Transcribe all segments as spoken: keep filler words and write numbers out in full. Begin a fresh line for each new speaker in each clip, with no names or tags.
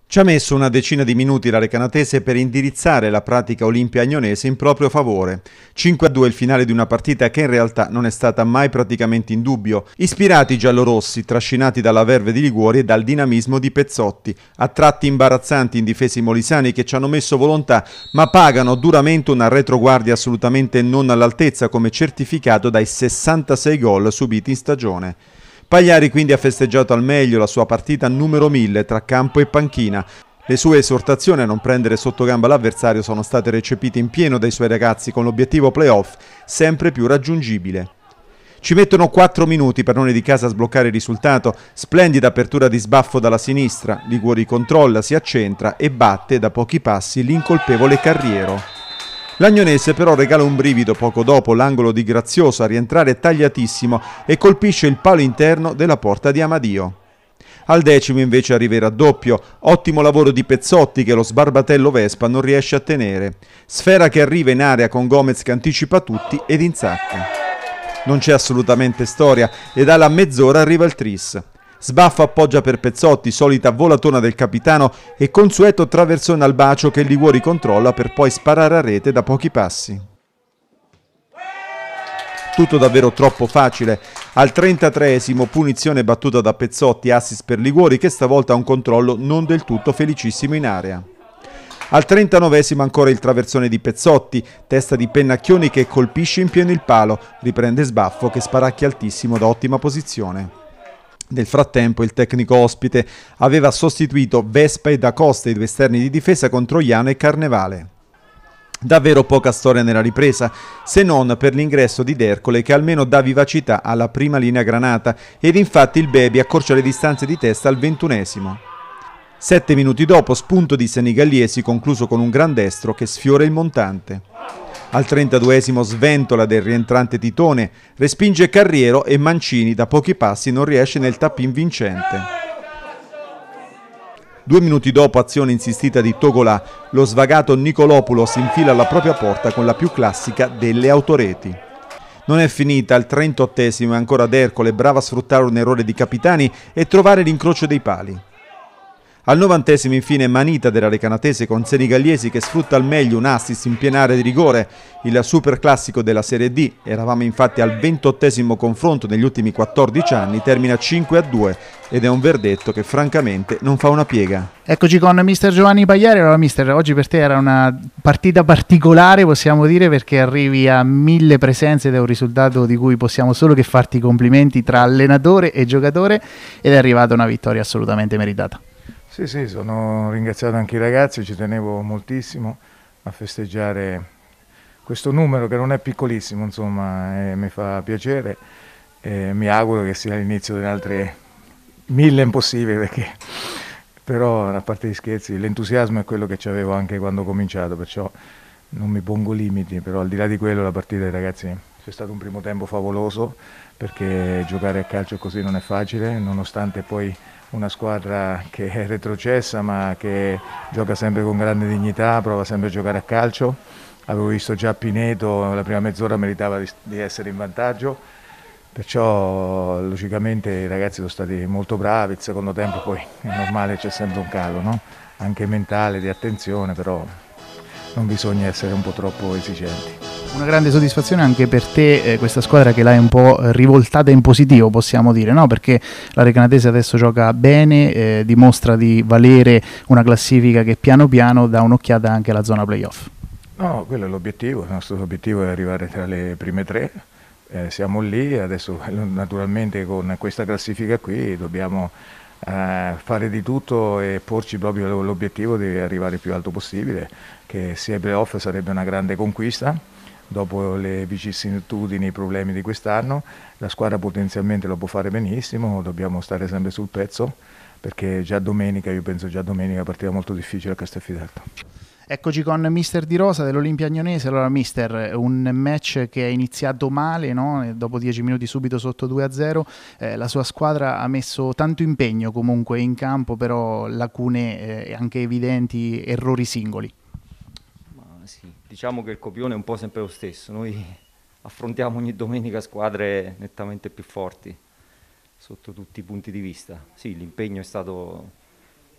Ci ha messo una decina di minuti la Recanatese per indirizzare la pratica Olimpia Agnonese in proprio favore. cinque a due il finale di una partita che in realtà non è stata mai praticamente in dubbio. Ispirati i giallorossi, trascinati dalla verve di Liguori e dal dinamismo di Pezzotti, a tratti imbarazzanti indifesi molisani che ci hanno messo volontà, ma pagano duramente una retroguardia assolutamente non all'altezza, come certificato dai sessantasei gol subiti in stagione. Pagliari quindi ha festeggiato al meglio la sua partita numero mille tra campo e panchina. Le sue esortazioni a non prendere sotto gamba l'avversario sono state recepite in pieno dai suoi ragazzi con l'obiettivo playoff sempre più raggiungibile. Ci mettono quattro minuti per Padroni di casa a sbloccare il risultato, splendida apertura di sbaffo dalla sinistra, Liguori controlla, si accentra e batte da pochi passi l'incolpevole Carriero. L'Agnonese però regala un brivido poco dopo l'angolo di Grazioso a rientrare tagliatissimo e colpisce il palo interno della porta di Amadio. Al decimo invece arriva il raddoppio, ottimo lavoro di Pezzotti che lo sbarbatello Vespa non riesce a tenere. Sfera che arriva in area con Gomez che anticipa tutti ed insacca. Non c'è assolutamente storia e dalla mezz'ora arriva il tris. Sbaffo appoggia per Pezzotti, solita volatona del capitano e consueto traversone al bacio che Liguori controlla per poi sparare a rete da pochi passi. Tutto davvero troppo facile. Al trentatreesimo punizione battuta da Pezzotti, assist per Liguori che stavolta ha un controllo non del tutto felicissimo in area. Al trentanovesimo ancora il traversone di Pezzotti, testa di Pennacchioni che colpisce in pieno il palo, riprende Sbaffo che sparacchia altissimo da ottima posizione. Nel frattempo il tecnico ospite aveva sostituito Vespa e Da Costa, i due esterni di difesa, con Troiano e Carnevale. Davvero poca storia nella ripresa, se non per l'ingresso di D'Ercole che almeno dà vivacità alla prima linea granata ed infatti il Baby accorcia le distanze di testa al ventunesimo. Sette minuti dopo spunto di Senigalliesi concluso con un gran destro che sfiora il montante. Al trentaduesimo sventola del rientrante Titone, respinge Carriero e Mancini da pochi passi non riesce nel tap-in vincente. Due minuti dopo azione insistita di Togolà, lo svagato Nicolopoulos infila alla propria porta con la più classica delle autoreti. Non è finita, al trentottesimo è ancora D'Ercole brava a sfruttare un errore di Capitani e trovare l'incrocio dei pali. Al novantesimo infine Manita della Recanatese con Senigalliesi che sfrutta al meglio un assist in piena area di rigore, il super classico della Serie D. Eravamo infatti al ventottesimo confronto negli ultimi quattordici anni, termina cinque a due ed è un verdetto che francamente non fa una piega.
Eccoci con mister Giovanni Pagliari. Allora mister, oggi per te era una partita particolare, possiamo dire, perché arrivi a mille presenze ed è un risultato di cui possiamo solo che farti i complimenti tra allenatore e giocatore ed è arrivata una vittoria assolutamente meritata.
Sì, sì, sono ringraziato anche i ragazzi, ci tenevo moltissimo a festeggiare questo numero che non è piccolissimo, insomma, e mi fa piacere e mi auguro che sia l'inizio delle altre mille impossibili, perché però a parte gli scherzi l'entusiasmo è quello che avevo anche quando ho cominciato, perciò non mi pongo limiti, però al di là di quello la partita dei ragazzi c'è stato un primo tempo favoloso perché giocare a calcio così non è facile, nonostante poi una squadra che è retrocessa ma che gioca sempre con grande dignità, prova sempre a giocare a calcio. Avevo visto già Pineto, la prima mezz'ora meritava di, di essere in vantaggio, perciò logicamente i ragazzi sono stati molto bravi. Il secondo tempo poi è normale, c'è sempre un calo, no? Anche mentale, di attenzione, però non bisogna essere un po' troppo esigenti.
Una grande soddisfazione anche per te, eh, questa squadra che l'hai un po' rivoltata in positivo, possiamo dire, no? Perché la Recanatese adesso gioca bene, eh, dimostra di valere una classifica che piano piano dà un'occhiata anche alla zona playoff.
No, quello è l'obiettivo, il nostro obiettivo è arrivare tra le prime tre, eh, siamo lì, adesso naturalmente con questa classifica qui dobbiamo eh, fare di tutto e porci proprio l'obiettivo di arrivare il più alto possibile, che sia i playoff sarebbe una grande conquista. Dopo le vicissitudini, i problemi di quest'anno, la squadra potenzialmente lo può fare benissimo, dobbiamo stare sempre sul pezzo, perché già domenica, io penso già domenica, partita molto difficile a Castelfidardo.
Eccoci con mister Di Rosa dell'Olimpia Agnonese. Allora mister, un match che è iniziato male, no? Dopo dieci minuti subito sotto due a zero, eh, la sua squadra ha messo tanto impegno comunque in campo, però lacune eh, anche evidenti, errori singoli.
Sì, diciamo che il copione è un po' sempre lo stesso, noi affrontiamo ogni domenica squadre nettamente più forti sotto tutti i punti di vista. Sì, l'impegno è stato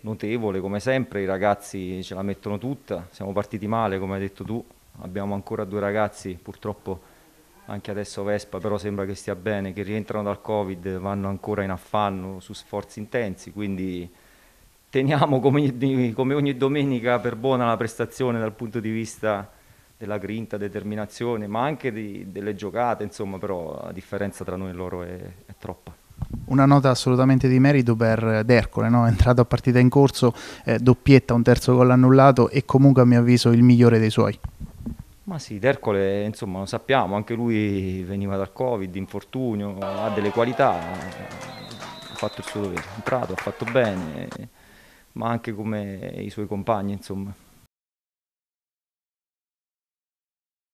notevole, come sempre i ragazzi ce la mettono tutta, siamo partiti male come hai detto tu, abbiamo ancora due ragazzi, purtroppo anche adesso Vespa, però sembra che stia bene, che rientrano dal Covid, vanno ancora in affanno su sforzi intensi, quindi teniamo come, come ogni domenica per buona la prestazione dal punto di vista della grinta, determinazione, ma anche di, delle giocate, insomma, però la differenza tra noi e loro è, è troppa.
Una nota assolutamente di merito per D'Ercole, no? È entrato a partita in corso, eh, doppietta, un terzo gol annullato e comunque a mio avviso il migliore dei suoi.
Ma sì, D'Ercole, insomma, lo sappiamo, anche lui veniva dal Covid, infortunio, ha delle qualità, ha fatto il suo dovere, è entrato, ha fatto bene, ma anche come i suoi compagni, insomma.